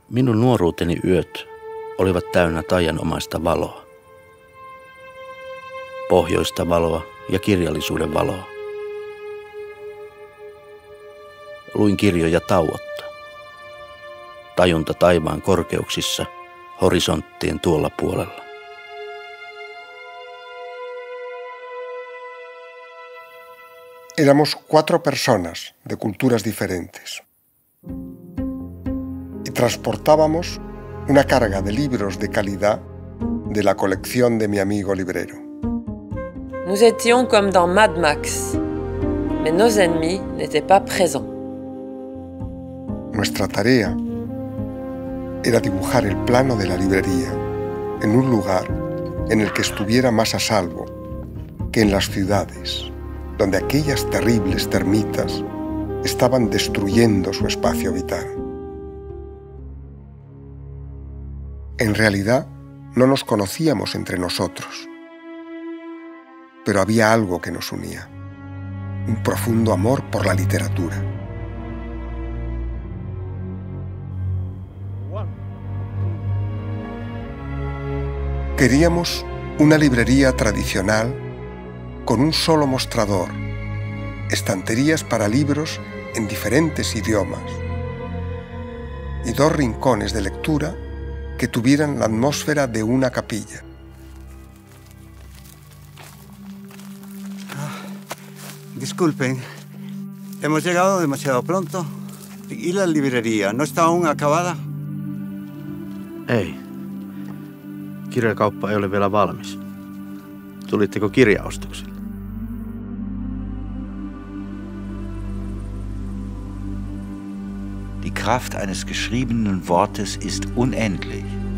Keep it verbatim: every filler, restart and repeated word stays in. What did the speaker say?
Minun nuoruuteni yöt olivat täynnä taianomaista valoa. Pohjoista valoa ja kirjallisuuden valoa. Luin kirjoja tauotta. Tajunta taivaan korkeuksissa, horisonttien tuolla puolella. Éramos cuatro personas de culturas diferentes y transportábamos una carga de libros de calidad de la colección de mi amigo librero. Nous étions comme dans Mad Max, mais nos ennemis n'étaient pas présents. Nuestra tarea era dibujar el plano de la librería en un lugar en el que estuviera más a salvo que en las ciudades, donde aquellas terribles termitas estaban destruyendo su espacio vital. En realidad, no nos conocíamos entre nosotros, pero había algo que nos unía, un profundo amor por la literatura. Queríamos una librería tradicional con un solo mostrador, estanterías para libros en diferentes idiomas y dos rincones de lectura que tuvieran la atmósfera de una capilla. Ah, disculpen, hemos llegado demasiado pronto. ¿Y la librería no está aún acabada? Ei. Kirjakauppa ei ole vielä valmis. Tulitteko kirjaostoksille? Die Kraft eines geschriebenen Wortes ist unendlich.